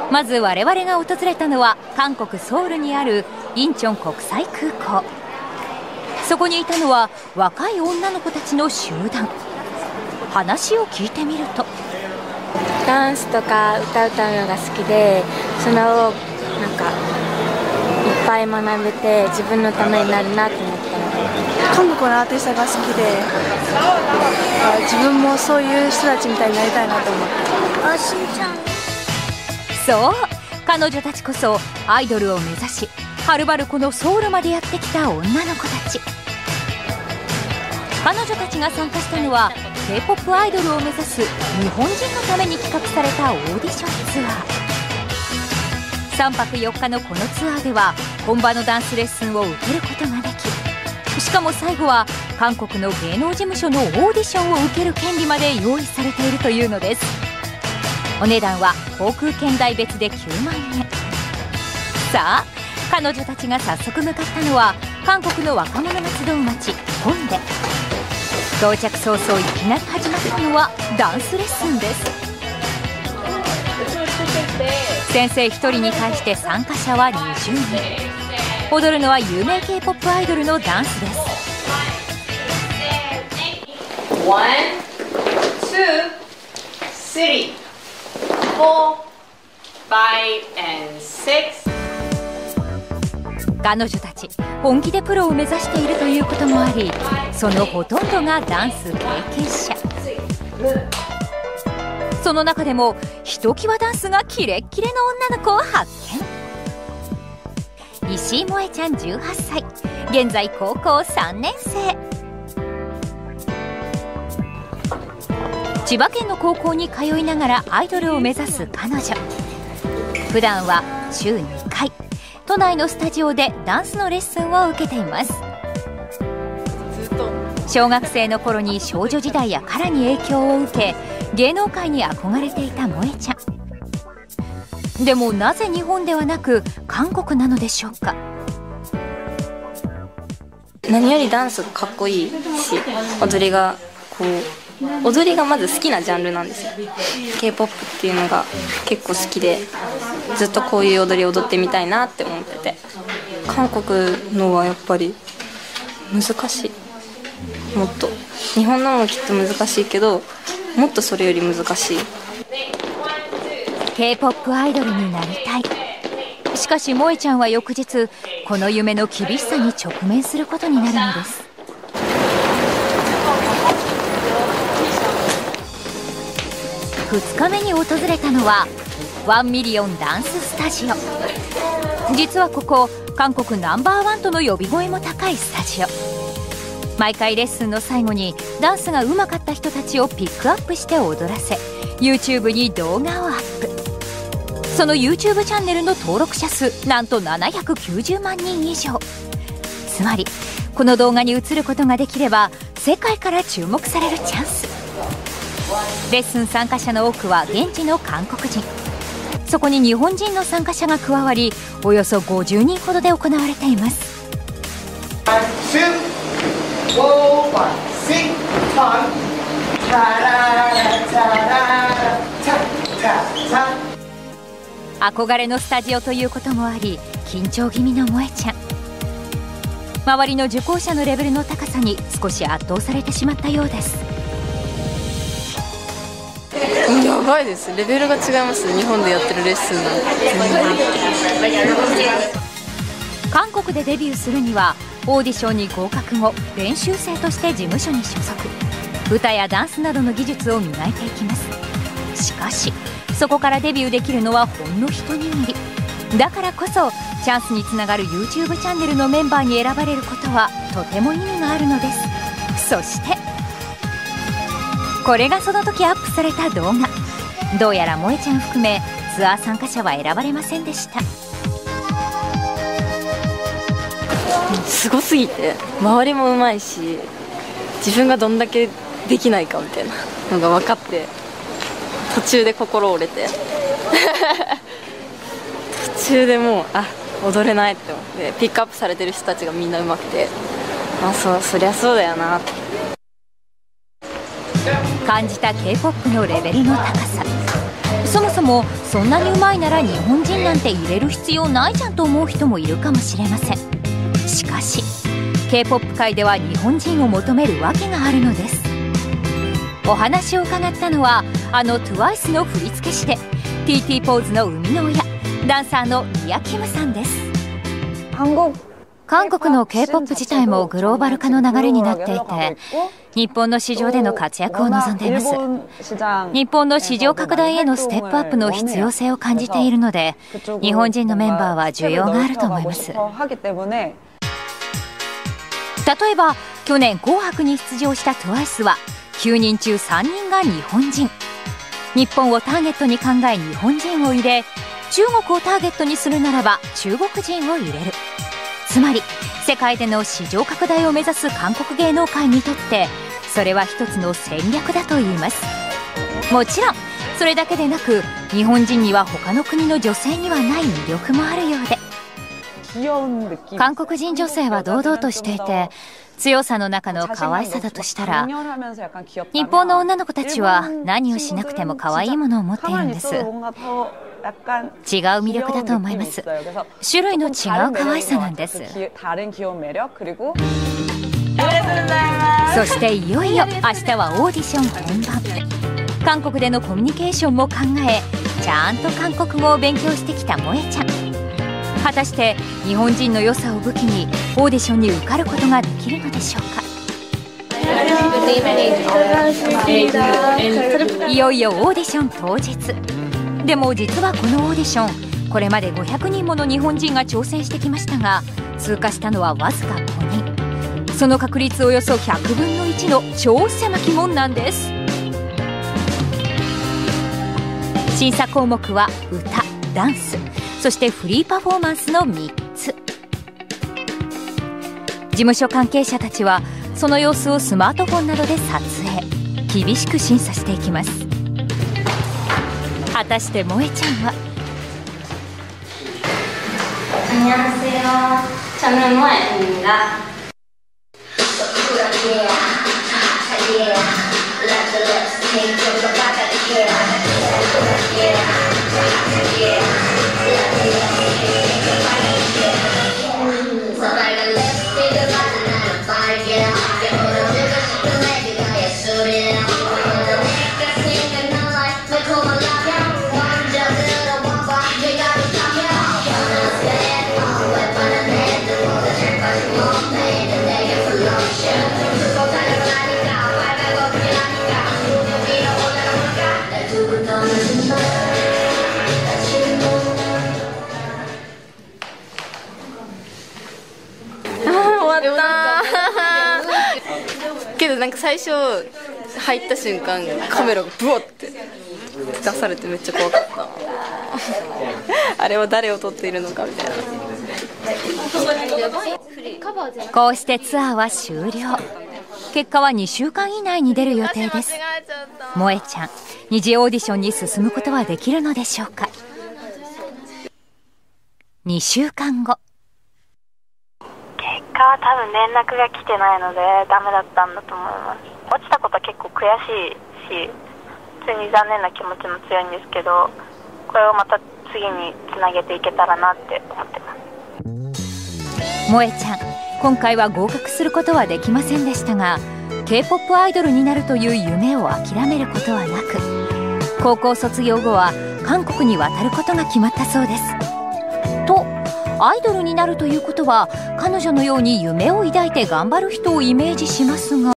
まず我々が訪れたのは韓国ソウルにあるインチョン国際空港。そこにいたのは若い女の子たちの集団。話を聞いてみると、 ダンスとか歌うのが好きで、それをなんかいっぱい学べて自分のためになるなと思ったので、 韓国のアーティストが好きで、自分もそういう人たちみたいになりたいなと思って。 そう、彼女たちこそアイドルを目指し、はるばるこのソウルまでやってきた女の子たち。彼女たちが参加したのは K-POP アイドルを目指す日本人のために企画されたオーディションツアー。3泊4日のこのツアーでは本場のダンスレッスンを受けることができ、しかも最後は韓国の芸能事務所のオーディションを受ける権利まで用意されているというのです。お値段は航空券代別で9万円。さあ、彼女たちが早速向かったのは韓国の若者が集う街ホンデ。到着早々いきなり始まったのはダンスレッスンです。先生1人に対して参加者は20人。踊るのは有名 K-POP アイドルのダンスです。 1、2、3、4、5 and 6。 彼女たち本気でプロを目指しているということもあり、そのほとんどがダンス経験者。その中でもひときわダンスがキレッキレの女の子を発見。石井萌ちゃん18歳、現在高校3年生。千葉県の高校に通いながらアイドルを目指す彼女。普段は週2回都内のスタジオでダンスのレッスンを受けています。小学生の頃に少女時代やカラに影響を受け、芸能界に憧れていた萌ちゃん。でもなぜ日本ではなく韓国なのでしょうか。 何よりダンスがかっこいいし、踊りがまず好きなジャンルなんですよ。 K-POP っていうのが結構好きで、ずっとこういう踊りを踊ってみたいなって思ってて、韓国のはやっぱり難しい。もっと日本のもきっと難しいけど、もっとそれより難しい。 K-POP アイドルになりたい。しかし萌ちゃんは翌日この夢の厳しさに直面することになるのです。2日目に訪れたのは1ミリオンダンススタジオ。実はここ韓国ナンバーワンとの呼び声も高いスタジオ。毎回レッスンの最後にダンスが上手かった人たちをピックアップして踊らせ YouTube に動画をアップ。その YouTube チャンネルの登録者数なんと790万人以上。つまりこの動画に映ることができれば世界から注目されるチャンス。レッスン参加者の多くは現地の韓国人。そこに日本人の参加者が加わり、およそ50人ほどで行われています。憧れのスタジオということもあり緊張気味の萌ちゃん。周りの受講者のレベルの高さに少し圧倒されてしまったようです。 やばいです。レベルが違います。日本でやってるレッスンなんて韓国でデビューするにはオーディションに合格後、練習生として事務所に所属、歌やダンスなどの技術を磨いていきます。しかしそこからデビューできるのはほんの一握り。だからこそチャンスにつながる YouTube チャンネルのメンバーに選ばれることはとても意味があるのです。そしてこれがその時アップされた動画。どうやら萌ちゃん含めツアー参加者は選ばれませんでした。 すごすぎて周りもうまいし、自分がどんだけできないかみたいなのが分かって、途中で心折れて途中でもう踊れないって思って、ピックアップされてる人たちがみんなうまくて、そりゃそうだよなって感じた K-POP のレベルの高さ。 そもそもそんなにうまいなら日本人なんて入れる必要ないじゃんと思う人もいるかもしれません。しかし K-POP 界では日本人を求める訳があるのです。お話を伺ったのはあの TWICE の振付師で TT ポーズの生みの親、ダンサーのリア・キムさんです。韓国の K-POP 自体もグローバル化の流れになっていて、日本の市場での活躍を望んでいます。日本の市場拡大へのステップアップの必要性を感じているので、日本人のメンバーは需要があると思います。例えば去年紅白に出場した TWICE は9人中3人が日本人。日本をターゲットに考え日本人を入れ、中国をターゲットにするならば中国人を入れる。つまり世界での市場拡大を目指す韓国芸能界にとってそれは一つの戦略だといいます。もちろんそれだけでなく日本人には他の国の女性にはない魅力もあるようで、韓国人女性は堂々としていて強さの中の可愛さだとしたら、日本の女の子たちは何をしなくても可愛いものを持っているんです。違う魅力だと思います。種類の違う可愛さなんです。そしていよいよ明日はオーディション本番。韓国でのコミュニケーションも考え、ちゃんと韓国語を勉強してきた萌ちゃん。果たして日本人の良さを武器にオーディションに受かることができるのでしょうか。いよいよオーディション当日。でも実はこのオーディション、これまで500人もの日本人が挑戦してきましたが、通過したのはわずか5人。その確率およそ100分の1の超狭き門なんです。審査項目は歌、ダンス、そしてフリーパフォーマンスの3つ。事務所関係者たちはその様子をスマートフォンなどで撮影、厳しく審査していきます。果たして萌ちゃんは。 안녕하세요。저는모에입니다。 けどなんか最初入った瞬間カメラがブワッて出されてめっちゃ怖かったあれは誰を撮っているのかみたいな。 こうしてツアーは終了。結果は2週間以内に出る予定です。萌ちゃん、二次オーディションに進むことはできるのでしょうか。2週間後。 結果は多分連絡が来てないのでダメだったんだと思います。落ちたことは結構悔しいし、普通に残念な気持ちも強いんですけど、これをまた次につなげていけたらなって思ってます。 萌ちゃん、今回は合格することはできませんでしたが、 K-POP アイドルになるという夢を諦めることはなく、高校卒業後は韓国に渡ることが決まったそうです。とアイドルになるということは彼女のように夢を抱いて頑張る人をイメージしますが、